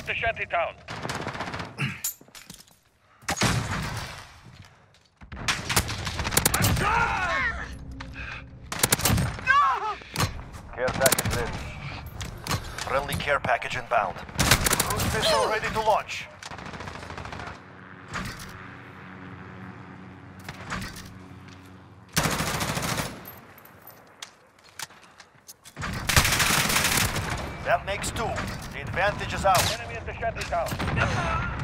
the shantytown. Care package ready. Friendly care package inbound. Cruise missile ready to launch. That makes two. The advantage is out. Enemy at the shantytown.